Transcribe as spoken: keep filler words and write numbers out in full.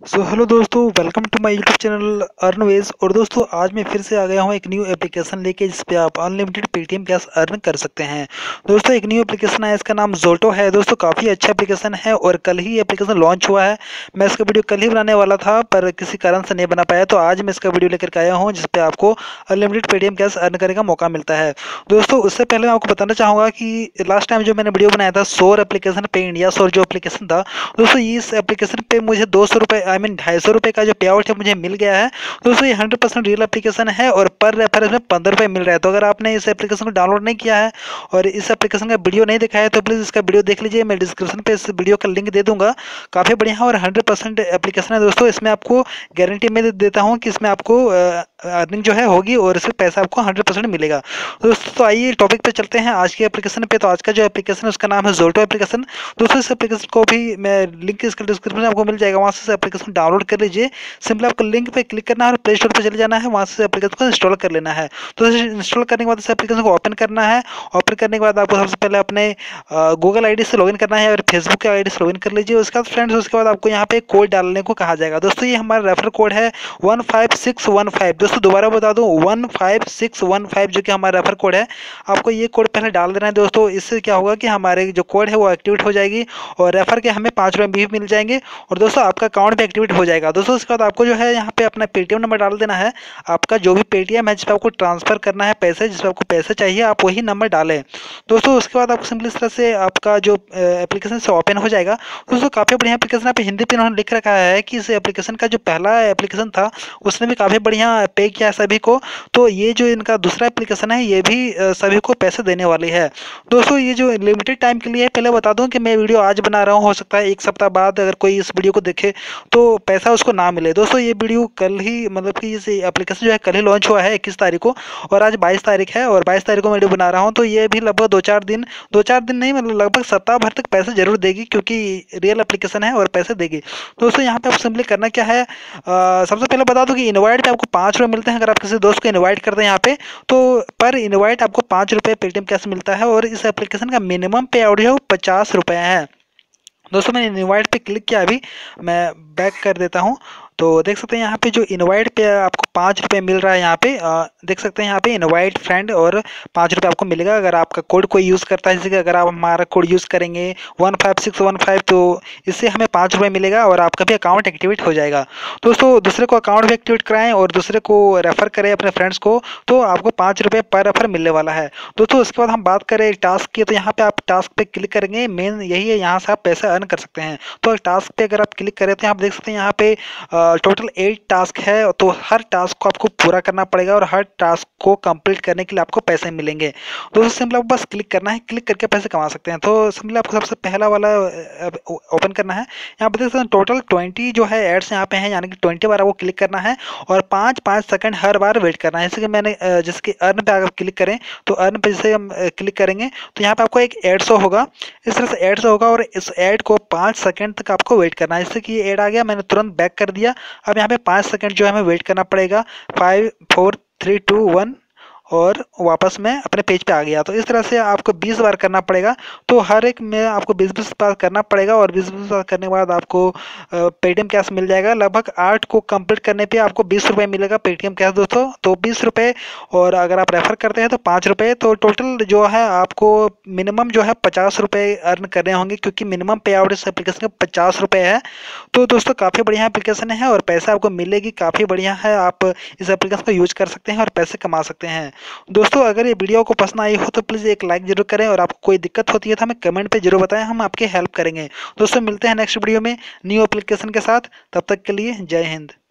सो hello दोस्तों, welcome to my YouTube channel अर्नवेज। और दोस्तों आज मैं फिर से आ गया हूँ एक न्यू एप्लीकेशन लेके जिस पे आप अनलिमिटेड पेटीएम कैश अर्न कर सकते हैं। दोस्तों एक न्यू एप्लीकेशन है, इसका नाम जोटो है। दोस्तों काफ़ी अच्छा एप्लीकेशन है और कल ही एप्लीकेशन लॉन्च हुआ है। मैं इसका वीडियो कल ही बनाने वाला था पर किसी कारण से नहीं बना पाया, तो आज मैं इसका वीडियो लेकर के आया हूँ जिसपे आपको अनलिमिटेड पेटीएम कैश अर्न करने का मौका मिलता है। दोस्तों उससे पहले मैं आपको बताना चाहूँगा कि लास्ट टाइम जो मैंने वीडियो बनाया था सोर एप्लीकेशन पे, इंडिया सोर जो एप्लीकेशन था, दोस्तों इस एप्लीकेशन पे मुझे दो सौ रुपये आई मीन ढाई सौ रुपये का जो पे आउट है मुझे मिल गया है। दोस्तों ये हंड्रेड परसेंट रियल एप्लीकेशन है और पर रेफर इसमें पंद्रह रुपये मिल रहा है। तो अगर आपने इस एप्लीकेशन को डाउनलोड नहीं किया है और इस एप्लीकेशन का वीडियो नहीं देखा है तो प्लीज़ इसका वीडियो देख लीजिए। मैं डिस्क्रिप्शन पे इस वीडियो का लिंक दे दूंगा। काफ़ी बढ़िया है और हंड्रेड परसेंट एप्लीकेशन है दोस्तों। इसमें आपको गारंटी मैं दे देता हूँ कि इसमें आपको अर्निंग जो है होगी और इसमें पैसा आपको हंड्रेड परसेंट मिलेगा। दोस्तों तो आइए टॉपिक पे चलते हैं आज के एप्लीकेशन पे। तो आज का जो एप्लीकेशन है उसका नाम है जोटो एप्लीकेशन। दोस्तों इस एप्लीकेशन को भी मैं लिंक इसके डिस्क्रिप्शन में आपको मिल जाएगा, वहाँ से एप्लीकेशन डाउनलोड कर लीजिए। सिंपली आपको लिंक पे क्लिक करना है और प्ले स्टोर पे चले जाना है, वहाँ से एप्लीकेशन को इंस्टॉल कर लेना है। तो इंस्टॉल करने के बाद इस एप्लीकेशन को ओपन करना है। ओपन करने के बाद आपको सबसे पहले अपने गूगल आईडी से लॉगिन करना है और फेसबुक के आईडी से लॉगिन कर लीजिए। उसके बाद फ्रेंड्स उसके बाद आपको यहाँ पे कोड डालने को कहा जाएगा। दोस्तों ये हमारा रेफर कोड है one five six one five. दोस्तों दोबारा बता दूँ one five six one five जो कि हमारा रेफर कोड है, आपको ये कोड पहले डाल देना है दोस्तों। इससे क्या होगा कि हमारे जो कोड है वो एक्टिवेट हो जाएगी और रेफर के हमें पाँच रुपये भी मिल जाएंगे और दोस्तों आपका अकाउंट भी एक्टिवेट हो जाएगा। दोस्तों उसके बाद आपको जो है यहाँ पे अपना पेटीएम नंबर डाल देना है। आपका जो भी पेटीएम है जिस पर आपको ट्रांसफर करना है पैसे, जिस पर आपको पैसे चाहिए आप वही नंबर डालें दोस्तों। उसके बाद आपको सिंपली इस तरह से आपका जो एप्लीकेशन से ओपन हो जाएगा। दोस्तों काफ़ी बढ़िया एप्लीकेशन है, पे हिंदी पे उन्होंने लिख रखा है कि इस एप्लीकेशन का जो पहला एप्लीकेशन था उसने भी काफ़ी बढ़िया पे किया सभी को। तो ये जो इनका दूसरा एप्लीकेशन है ये भी सभी को पैसे देने वाली है। दोस्तों ये जो लिमिटेड टाइम के लिए है, पहले बता दूं कि मैं वीडियो आज बना रहा हूँ, हो सकता है एक सप्ताह बाद अगर कोई इस वीडियो को देखे तो पैसा उसको ना मिले। दोस्तों ये वीडियो कल ही मतलब कि इस एप्लीकेशन जो है कल ही लॉन्च हुआ है इक्कीस तारीख को और आज बाईस तारीख है और बाईस तारीख को मैं वीडियो बना रहा हूँ। तो ये भी लगभग दो चार दिन दो चार दिन नहीं मतलब लगभग सप्ताह भर तक पैसे जरूर देगी क्योंकि रियल एप्लीकेशन है और पैसे देगी। दोस्तों यहाँ पे आपको सिंपली करना क्या है, आ, सबसे पहले बता दूं कि इनवाइट पे आपको पाँच रुपये मिलते हैं। अगर आप किसी दोस्त को इनवाइट करते हैं यहाँ पे तो पर इनवाइट आपको पाँच रुपये पेटीएम कैश मिलता है और इस एप्लीकेशन का मिनिमम पे आउट जो है वो पचास रुपये है। दोस्तों मैंने इनवाइट पे क्लिक किया, अभी मैं बैक कर देता हूँ। तो देख सकते हैं यहाँ पे जो इनवाइट पे आपको पाँच रुपये मिल रहा है। यहाँ पे आ, देख सकते हैं यहाँ पे इनवाइट फ्रेंड और पाँच रुपये आपको मिलेगा अगर आपका कोड कोई यूज़ करता है। जैसे कि अगर आप हमारा कोड यूज़ करेंगे one five six one five तो इससे हमें पाँच रुपये मिलेगा और आपका भी अकाउंट एक्टिवेट हो जाएगा। दोस्तों दूसरे को अकाउंट भी एक्टिवेट कराएं और दूसरे को रेफ़र करें अपने फ्रेंड्स को तो आपको पाँच रुपये पर रेफर मिलने वाला है। दोस्तों उसके बाद हम बात करें टास्क की, तो यहाँ पे आप टास्क पे क्लिक करेंगे, मेन यही है, यहाँ से आप पैसे अर्न कर सकते हैं। तो टास्क पे अगर आप क्लिक करें तो आप देख सकते हैं यहाँ पे टोटल एट टास्क है। तो हर टास्क को आपको पूरा करना पड़ेगा और हर टास्क को कंप्लीट करने के लिए आपको पैसे मिलेंगे। दोस्तों सिंपल आपको बस क्लिक करना है, क्लिक करके पैसे कमा सकते हैं। तो सिंपल आपको सबसे पहला वाला ओपन करना है। यहाँ पे देख सकते हैं टोटल ट्वेंटी जो है एड्स यहाँ पे हैं, यानी कि ट्वेंटी बार आपको क्लिक करना है और पाँच पाँच सेकंड हर बार वेट करना है। जैसे कि मैंने जैसे कि अर्न पे अगर क्लिक करें तो अर्न पे जैसे हम क्लिक करेंगे तो यहाँ पे आपको एक एड शो होगा, इस तरह से एड शो होगा और इस एड को पाँच सेकंड तक आपको वेट करना है। जैसे कि ये एड आ गया, मैंने तुरंत बैक कर दिया। अब यहाँ पे पाँच सेकंड जो है हमें वेट करना पड़ेगा। Five four three two one और वापस मैं अपने पेज पे आ गया। तो इस तरह से आपको बीस बार करना पड़ेगा। तो हर एक में आपको बीस बीस बार करना पड़ेगा और बीस बीस बार करने के बाद आपको पेटीएम कैश मिल जाएगा। लगभग आठ को कंप्लीट करने पे आपको बीस रुपये मिलेगा पेटीएम कैश दोस्तों। तो बीस रुपये और अगर आप रेफर करते हैं तो पाँच रुपये, तो टोटल जो है आपको मिनिमम जो है पचास रुपये अर्न करने होंगे क्योंकि मिनिमम पे आउट इस एप्लीकेशन का पचास रुपये है। तो दोस्तों काफ़ी बढ़िया एप्लीकेशन है और पैसा आपको मिलेगी, काफ़ी बढ़िया है। आप इस एप्लीकेशन को यूज कर सकते हैं और पैसे कमा सकते हैं। दोस्तों अगर ये वीडियो को पसंद आई हो तो प्लीज़ एक लाइक जरूर करें और आपको कोई दिक्कत होती है तो हमें कमेंट पे जरूर बताएं, हम आपकी हेल्प करेंगे। दोस्तों मिलते हैं नेक्स्ट वीडियो में न्यू एप्लीकेशन के साथ, तब तक के लिए जय हिंद।